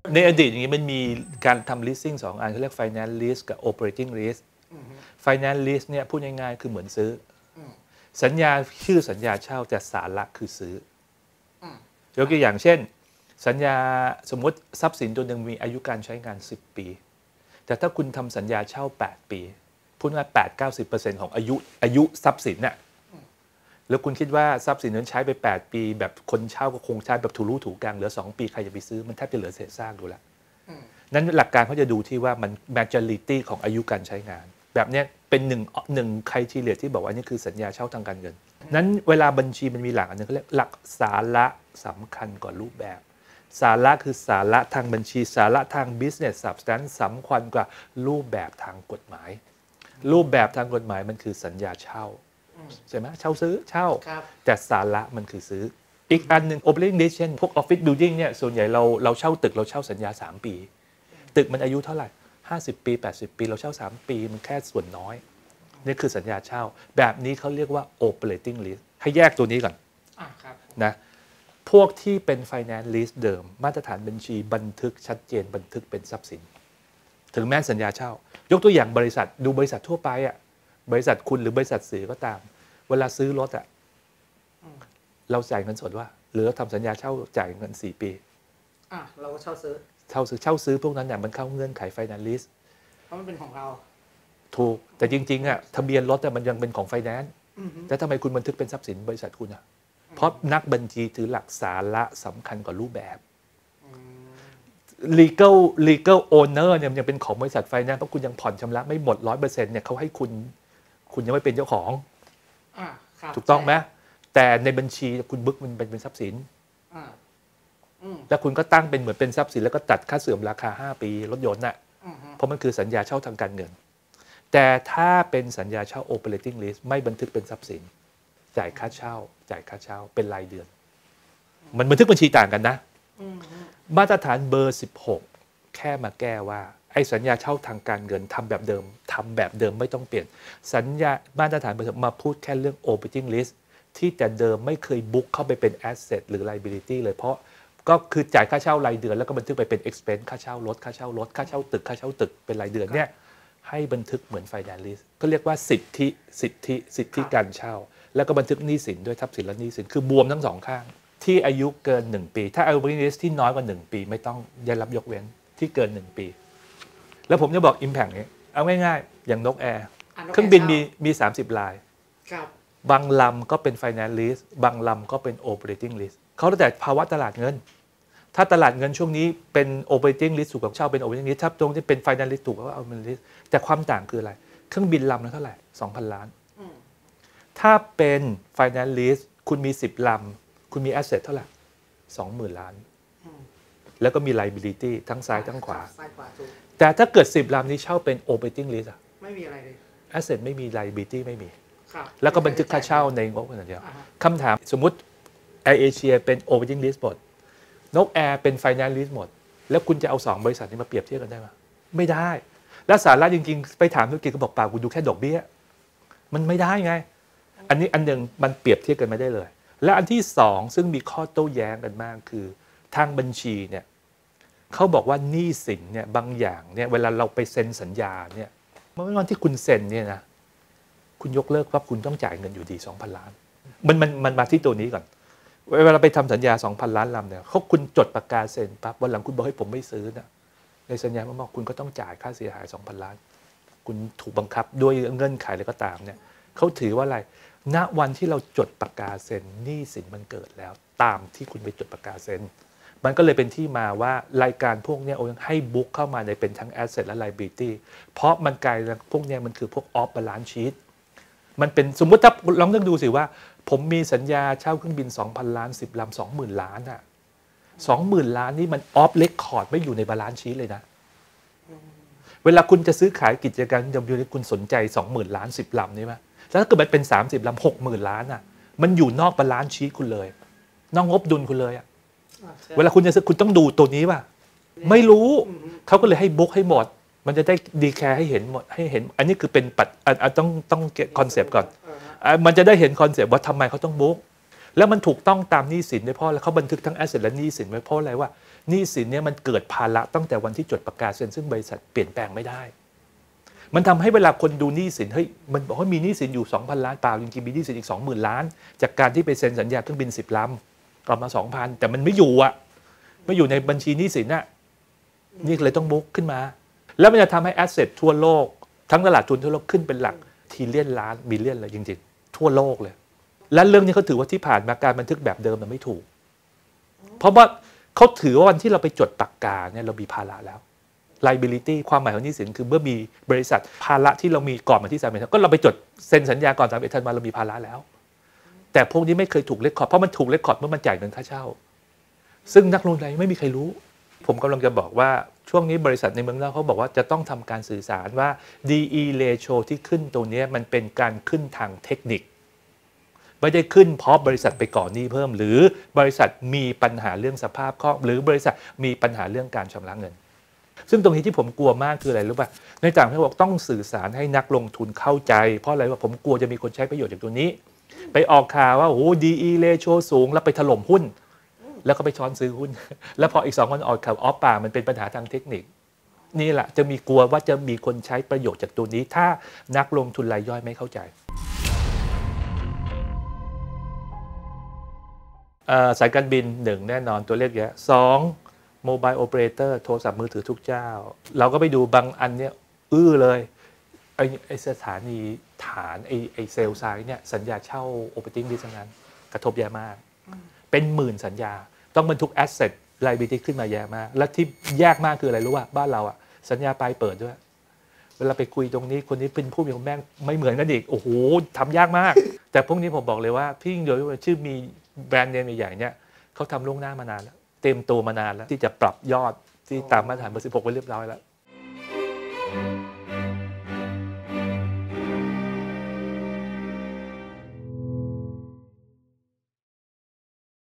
ในอดีตอย่างนี้มันมีการทำ leasing 2 อันเขาเรียก finance lease กับ operating lease finance lease เนี่ยพูดง่ายๆคือเหมือนซื้อสัญญาชื่อสัญญาเช่าแต่สาระคือซื้อยกตัวอย่างเช่นสัญญาสมมติทรัพย์สินตัวหนึ่งมีอายุการใช้งาน10 ปีแต่ถ้าคุณทำสัญญาเช่า8 ปีพูดง่าย 80-90% ของอายุทรัพย์สินน่ะแล้วคุณคิดว่าทรัพย์สินนั้นใช้ไป8 ปีแบบคนเช่าก็คงใช้แบบถูรู้ถูกลางเหลือ2 ปีใครจะไปซื้อมันแทบจะเหลือเศษซากดูแล้วนั้นหลักการเขาจะดูที่ว่ามัน majority ของอายุการใช้งานแบบนี้เป็นหนึ่งไครทีเรียที่บอกว่านี่คือสัญญาเช่าทางการเงินนั้นเวลาบัญชีมันมีหลักอันนึงเขาเรียกหลักสาระสำคัญกว่ารูปแบบสาระคือสาระทางบัญชีสาระทาง business substance สำคัญกว่ารูปแบบทางกฎหมายรูปแบบทางกฎหมายมันคือสัญญาเช่าใช่ไหมเช่าซื้อเช่าแต่สาระมันคือซื้ออีกอันหนึ่ง operating lease เช่นพวก office building เนี่ยส่วนใหญ่เราเช่าตึกเราเช่าสัญญา3 ปีตึกมันอายุเท่าไหร่50 ปี80 ปีเราเช่า3 ปีมันแค่ส่วนน้อยนี่คือสัญญาเช่าแบบนี้เขาเรียกว่า operating lease ให้แยกตัวนี้ก่อนนะพวกที่เป็น finance lease เดิมมาตรฐานบัญชีบันทึกชัดเจนบันทึกเป็นทรัพย์สินถึงแม้สัญญาเช่ายกตัวอย่างบริษัทดูบริษัททั่วไปอ่ะบริษัทคุณหรือบริษัทสื่อก็ตามเวลาซื้อรถอ่ะเราจ่ายเงินสดว่าหรือเราทำสัญญาเช่าจ่ายเงิน4 ปีเราก็เช่าซื้อพวกนั้นเนี่ยมันเข้าเงื่อนไข finance lease เพราะมันเป็นของเราถูกแต่จริงๆอ่ะทะเบียนรถมันยังเป็นของ finance แต่ทำไมคุณบันทึกเป็นทรัพย์สินบริษัทคุณอ่ะเพราะนักบัญชีถือหลักสาระสำคัญกว่ารูปแบบ legal owner เนี่ยมันยังเป็นของบริษัท finance เพราะคุณยังผ่อนชำระไม่หมด 100% เนี่ยเขาให้คุณยังไม่เป็นเจ้าของถูกต้องไหมแต่ในบัญชีคุณบึกมันเป็นทรัพย์สินแล้วคุณก็ตั้งเป็นเหมือนเป็นทรัพย์สินแล้วก็ตัดค่าเสื่อมราคา5 ปีรถยนต์น่ะเพราะมันคือสัญญาเช่าทางการเงินแต่ถ้าเป็นสัญญาเช่า operating lease ไม่บันทึกเป็นทรัพย์สินจ่ายค่าเช่าเป็นรายเดือนมันบันทึกบัญชีต่างกันนะมาตรฐานเบอร์16แค่มาแก้ว่าไอ้สัญญาเช่าทางการเงินทำแบบเดิมไม่ต้องเปลี่ยนสัญญามาตรฐานเบอร์มาพูดแค่เรื่อง operating lease ที่แต่เดิมไม่เคยบุ๊กเข้าไปเป็น asset หรือ liability เลยเพราะก็คือจ่ายค่าเช่ารายเดือนแล้วก็บันทึกไปเป็น expense ค่าเช่ารถค่าเช่าตึกเป็นรายเดือนเนี่ยให้บันทึกเหมือน finance lease ก็เรียกว่าสิทธิการเช่าแล้วก็บันทึกหนี้สินด้วยทรัพย์สินและหนี้สินคือบวมทั้งสองข้างที่อายุเกิน1 ปีถ้า operating lease ที่น้อยกว่า1 ปีไม่ต้องได้รับยกเว้นที่เกิน1 ปีแล้วผมจะบอก impact นี้เอาง่ายๆอย่างนกแอร์เครื่องบินมี30 ลายบางลำก็เป็น finance lease บางลำก็เป็น operating lease เขาแล้วแต่ภาวะตลาดเงินถ้าตลาดเงินช่วงนี้เป็น operating lease ถูกกับเช่าเป็น operating lease ถ้าตรงที่เป็น finance lease ถูกก็เอาเป็น lease แต่ความต่างคืออะไรเครื่องบินลำละเท่าไหร่ 2,000 ล้านถ้าเป็น finance lease คุณมี10 ลำคุณมี asset เท่าไหร่ 20,000 ล้านแล้วก็มี liability ทั้งซ้ายทั้งขวาแต่ถ้าเกิด10 ลำนี้เช่าเป็น operating lease ไม่มีอะไรเลย asset ไม่มี liability ไม่มีแล้วก็บันทึกค่าเช่าในงบขนาดเดียวคำถามสมมุติ Air Asia เป็น operating lease หมดนกแอร์เป็น finance lease หมดแล้วคุณจะเอา2 บริษัทนี้มาเปรียบเทียบกันได้ไหมไม่ได้และสาระจริงๆไปถามธุรกิจก็บอกเปล่าคุณดูแค่ดอกเบี้ยมันไม่ได้ไงอันนี้อันหนึ่งมันเปรียบเทียบกันไม่ได้เลยและอันที่2ซึ่งมีข้อโต้แย้งกันมากคือทางบัญชีเนี่ยเขาบอกว่าหนี้สินเนี่ยบางอย่างเนี่ยเวลาเราไปเซ็นสัญญาเนี่ยเมื่อวันที่คุณเซ็นเนี่ยนะคุณยกเลิกปั๊บคุณต้องจ่ายเงินอยู่ดี 2,000 ล้านมันมาที่ตัวนี้ก่อนเวลาไปทำสัญญา 2,000 ล้านลำเนี่ยเขาคุณจดปากกาเซ็นปั๊บวันหลังคุณบอกให้ผมไม่ซื้อนะในสัญญาบอกคุณก็ต้องจ่ายค่าเสียหาย 2,000 ล้านคุณถูกบังคับด้วยเงื่อนไขอะไรก็ตามเนี่ยเขาถือว่าอะไรณวันที่เราจดปากกาเซ็นหนี้สินมันเกิดแล้วตามที่คุณไปจดปากกาเซ็นมันก็เลยเป็นที่มาว่ารายการพวกนี้ให้บุ๊กเข้ามาในเป็นทั้ง asset และ liability เพราะมันกลายพวกนี้มันคือพวก off balance sheet มันเป็นสมมติถ้าลองนึกดูสิว่าผมมีสัญญาเช่าเครื่องบิน 2,000 ล้าน10 ลำ 20,000 ล้านอ่ะ 20,000 ล้านนี่มัน off record ไม่อยู่ใน balance sheet เลยนะเวลาคุณจะซื้อขายกิจการยนต์คุณสนใจ 20,000 ล้าน 10 ลำนี่ไหมแล้วถ้าเกิดมันเป็น30 ลำ 60,000 ล้านอ่ะมันอยู่นอก balance sheet คุณเลยนอกงบดุลคุณเลยอ่ะเวลาคุณจะซื้อคุณต้องดูตัวนี้ป่ะไม่รู้เขาก็เลยให้บุ๊กให้หมดมันจะได้ดีแคร์ให้เห็นหมดให้เห็นอันนี้คือเป็นต้องเก็ตคอนเซปต์ก่อนมันจะได้เห็นคอนเซปต์ว่าทำไมเขาต้องบุ๊กแล้วมันถูกต้องตามหนี้สินด้วยเพราะแล้วเขาบันทึกทั้งแอสเซทและหนี้สินไว้เพราะอะไรว่าหนี้สินเนี่ยมันเกิดภาระตั้งแต่วันที่จดประกาศเซ็นซึ่งบริษัทเปลี่ยนแปลงไม่ได้มันทำให้เวลาคนดูหนี้สินเฮ้ยมันบอกว่ามีหนี้สินอยู่ 2,000 ล้านเปล่าจริงๆมีหนี้สินอีก 20,000 ล้านจากการที่ไปเซ็นสัญญาเครื่องบิน10 ลำประมาณ 2,000 แต่มันไม่อยู่อ่ะไม่อยู่ในบัญชีหนี้สินน่ะนี่เลยต้องบุ๊กขึ้นมาแล้วมันจะทำให้แอสเซททั่วโลกทั้งตลาดทุนทั่วโลกขึ้นเป็นหลักทีเลียนล้านบิลเลียนเลยจริงๆทั่วโลกเลยและเรื่องนี้เขาถือว่าที่ผ่านมาการบันทึกแบบเดิมมันไม่ถูกเพราะว่าเขาถือว่าวันที่เราไปจดปากกาเนี่ยเรามีภาระแล้ว liability ความหมายของหนี้สินคือเมื่อมีบริษัทภาระที่เรามีก่อนวันที่31ก็เราไปจดเซ็นสัญญาก่อน31ธันวาคมเรามีภาระแล้วแต่พวกนี้ไม่เคยถูกเรคคอร์ดเพราะมันถูกเรคคอร์ดเมื่อมันจ่ายเงินค่าเช่าซึ่งนักลงทุนไม่มีใครรู้ผมกำลังจะบอกว่าช่วงนี้บริษัทในเมืองนอกเขาบอกว่าจะต้องทำการสื่อสารว่า DE ratio ที่ขึ้นตัวนี้มันเป็นการขึ้นทางเทคนิคไม่ได้ขึ้นเพราะบริษัทไปก่อหนี้เพิ่มหรือบริษัทมีปัญหาเรื่องสภาพคล่องหรือบริษัทมีปัญหาเรื่องการชำระเงินซึ่งตรงนี้ที่ผมกลัวมากคืออะไรรู้ป่ะในต่างประเทศบอกต้องสื่อสารให้นักลงทุนเข้าใจเพราะอะไรว่าผมกลัวจะมีคนใช้ประโยชน์จากตัวนี้ไปออกข่าวว่าโอ้ DE ratio สูงแล้วไปถล่มหุ้นแล้วก็ไปช้อนซื้อหุ้นแล้วพออีก2 วันออกข่าวออฟป่ามันเป็นปัญหาทางเทคนิคนี่แหละจะมีกลัวว่าจะมีคนใช้ประโยชน์จากตัวนี้ถ้านักลงทุนรายย่อยไม่เข้าใจสายการบิน1แน่นอนตัวเลขเยอะ2โมบายโอเปอเรเตอร์โทรศัพท์มือถือทุกเจ้าเราก็ไปดูบางอันเนี่ยเลยไอสถานีฐานไอเซลล์ไซด์เนี่ยสัญญาเช่าโอเปอเรติ้งดิสนั้นกระทบแย่มากเป็นหมื่นสัญญาต้องบรรทุกแอสเซทไลบิลิตี้ขึ้นมาแย่มากและที่แยกมากคืออะไรรู้ป่ะบ้านเราอะสัญญาปลายเปิดด้วยเวลาไปคุยตรงนี้คนนี้เป็นผู้มีคนแม่งไม่เหมือนกันอีกโอ้โหทำยากมากแต่พวกนี้ผมบอกเลยว่าพี่ยิ่งโดยชื่อมีแบรนด์เนมใหญ่ๆเนี่ยเขาทำล่วงหน้ามานานแล้วเต็มตัวมานานแล้วที่จะปรับยอดที่ตามมาตรฐานเบอร์ 16ไว้เรียบร้อยแล้ว